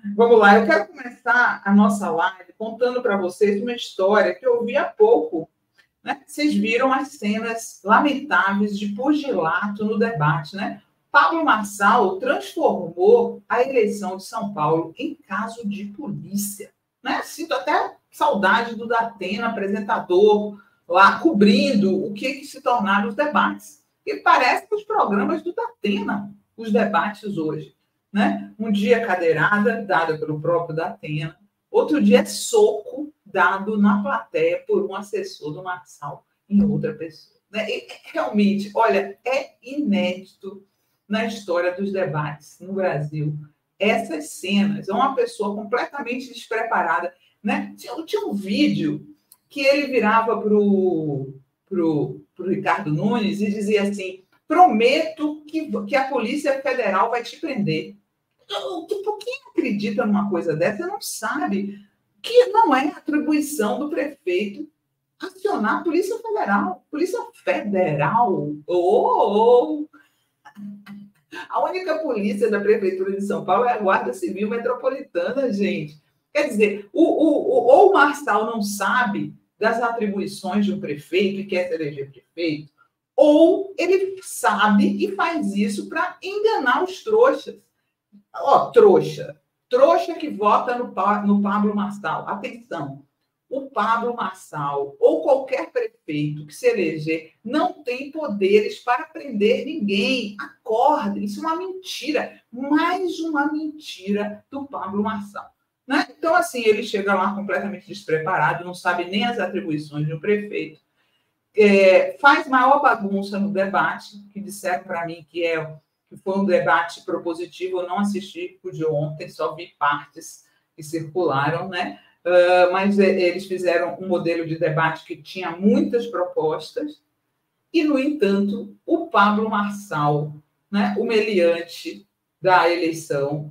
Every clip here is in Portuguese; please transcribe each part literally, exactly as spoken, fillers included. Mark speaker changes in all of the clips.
Speaker 1: Vamos lá, eu quero começar a nossa live contando para vocês uma história que eu vi há pouco. Né? Vocês viram as cenas lamentáveis de pugilato no debate, né? Pablo Marçal transformou a eleição de São Paulo em caso de polícia. Né? Sinto até saudade do Datena, apresentador, lá cobrindo o que, que se tornaram os debates. E parece que os programas do Datena, os debates hoje. Né? Um dia cadeirada, dada pelo próprio Datena. Outro dia é soco dado na plateia por um assessor do Marçal em outra pessoa. Né? E, realmente, olha, é inédito na história dos debates no Brasil. Essas cenas, é uma pessoa completamente despreparada. Né? Tinha, tinha um vídeo que ele virava para o pro, pro Ricardo Nunes e dizia assim, prometo que, que a Polícia Federal vai te prender. Tipo, quem acredita numa coisa dessa não sabe que não é atribuição do prefeito acionar a Polícia Federal. Polícia Federal? Oh, oh. A única polícia da Prefeitura de São Paulo é a Guarda Civil Metropolitana, gente. Quer dizer, o, o, o, ou o Marçal não sabe das atribuições de um prefeito e quer se eleger prefeito, ou ele sabe e faz isso para enganar os trouxas. Ó, oh, trouxa. Trouxa que vota no, no Pablo Marçal. Atenção. O Pablo Marçal ou qualquer prefeito que se eleger não tem poderes para prender ninguém. Acordem. Isso é uma mentira. Mais uma mentira do Pablo Marçal. Né? Então, assim, ele chega lá completamente despreparado, não sabe nem as atribuições de um prefeito. É, faz maior bagunça no debate, que disseram para mim que é... que foi um debate propositivo, eu não assisti o de ontem, só vi partes que circularam, né? Uh, mas eles fizeram um modelo de debate que tinha muitas propostas, e, no entanto, o Pablo Marçal, né, o meliante da eleição,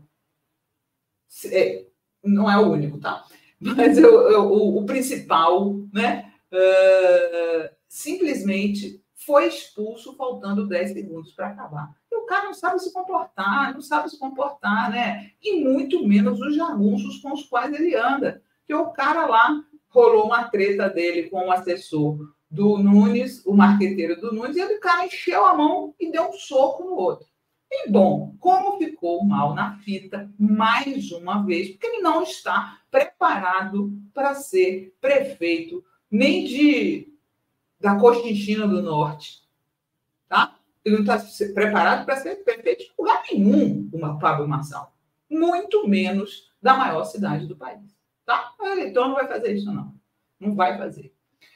Speaker 1: é, não é o único, tá? Mas eu, eu, o, o principal, né, uh, simplesmente foi expulso faltando dez segundos para acabar. E o cara não sabe se comportar, não sabe se comportar, né? E muito menos os jagunços com os quais ele anda. Porque o cara lá rolou uma treta dele com o assessor do Nunes, o marqueteiro do Nunes, e o cara encheu a mão e deu um soco no outro. E, bom, como ficou mal na fita, mais uma vez, porque ele não está preparado para ser prefeito nem de... da Cochinchina do Norte, tá? Ele não está preparado para ser prefeito de lugar nenhum, o Pablo Marçal. Muito menos da maior cidade do país, tá? O eleitor não vai fazer isso, não. Não vai fazer.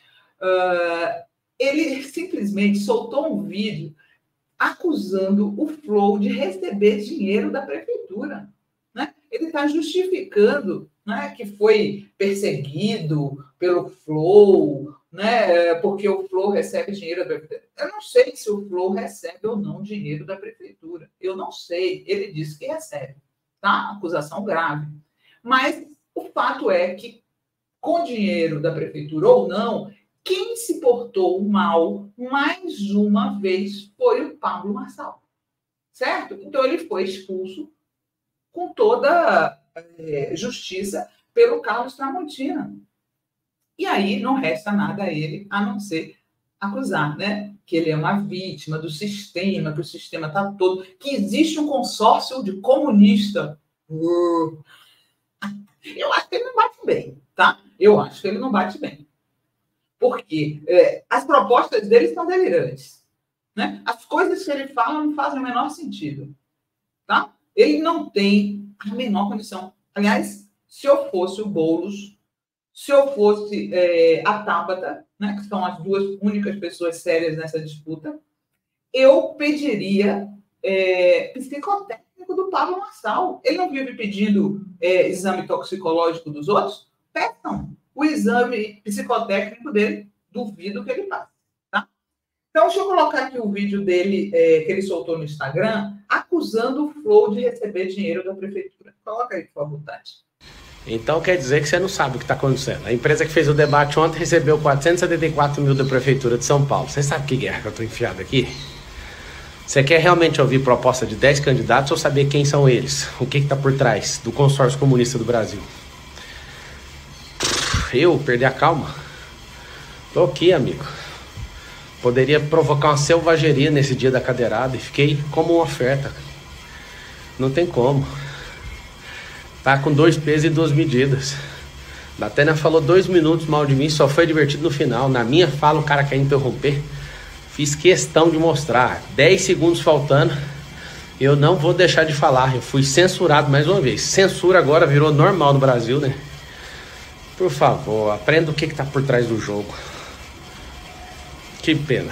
Speaker 1: Uh, ele simplesmente soltou um vídeo acusando o Flow de receber dinheiro da prefeitura, né? Ele está justificando, né, que foi perseguido pelo Flow, né, porque o Flow recebe dinheiro da prefeitura. Eu não sei se o Flow recebe ou não dinheiro da prefeitura. Eu não sei. Ele disse que recebe, tá? Acusação grave. Mas o fato é que, com dinheiro da prefeitura ou não, quem se portou mal mais uma vez foi o Pablo Marçal, certo? Então ele foi expulso com toda é, justiça pelo Carlos Tramontina. E aí não resta nada a ele a não ser acusar, né? Que ele é uma vítima do sistema, que o sistema está todo... que existe um consórcio de comunista. Uh. Eu acho que ele não bate bem, tá? Eu acho que ele não bate bem. Porque é, as propostas dele são delirantes, né? As coisas que ele fala não fazem o menor sentido, tá? Ele não tem a menor condição. Aliás, se eu fosse o Boulos, se eu fosse é, a Tabata, né, que são as duas únicas pessoas sérias nessa disputa, eu pediria é, psicotécnico do Pablo Marçal. Ele não vive pedindo é, exame toxicológico dos outros? Peçam o exame psicotécnico dele. Duvido que ele passe, tá? Então, deixa eu colocar aqui o vídeo dele, é, que ele soltou no Instagram, acusando o Flow de receber dinheiro da prefeitura. Coloca aí, por favor, Tati.
Speaker 2: Então quer dizer que você não sabe o que está acontecendo. A empresa que fez o debate ontem recebeu quatrocentos e setenta e quatro mil da Prefeitura de São Paulo. Você sabe que guerra que eu estou enfiado aqui? Você quer realmente ouvir proposta de dez candidatos ou saber quem são eles? O que está por trás do consórcio comunista do Brasil? Eu perder a calma? Tô aqui, amigo. Poderia provocar uma selvageria nesse dia da cadeirada e fiquei como uma oferta. Não tem como. Tá com dois pesos e duas medidas. Datena falou dois minutos mal de mim, só foi divertido no final. Na minha fala o cara quer interromper. Fiz questão de mostrar. dez segundos faltando. Eu não vou deixar de falar. Eu fui censurado mais uma vez. Censura agora virou normal no Brasil, né? Por favor, aprenda o que está por trás do jogo. Que pena.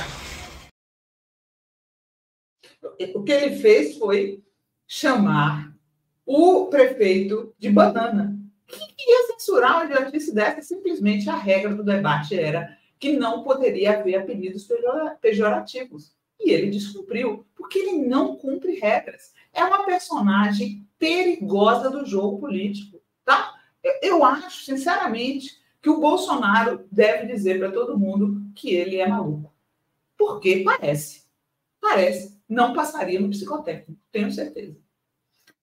Speaker 1: O que ele fez foi chamar o prefeito de banana. Que ia censurar uma idiotice dessa? Simplesmente a regra do debate era que não poderia haver apelidos pejorativos. E ele descumpriu, porque ele não cumpre regras. É uma personagem perigosa do jogo político, tá? Eu acho, sinceramente, que o Bolsonaro deve dizer para todo mundo que ele é maluco. Porque parece, parece, não passaria no psicotécnico, tenho certeza.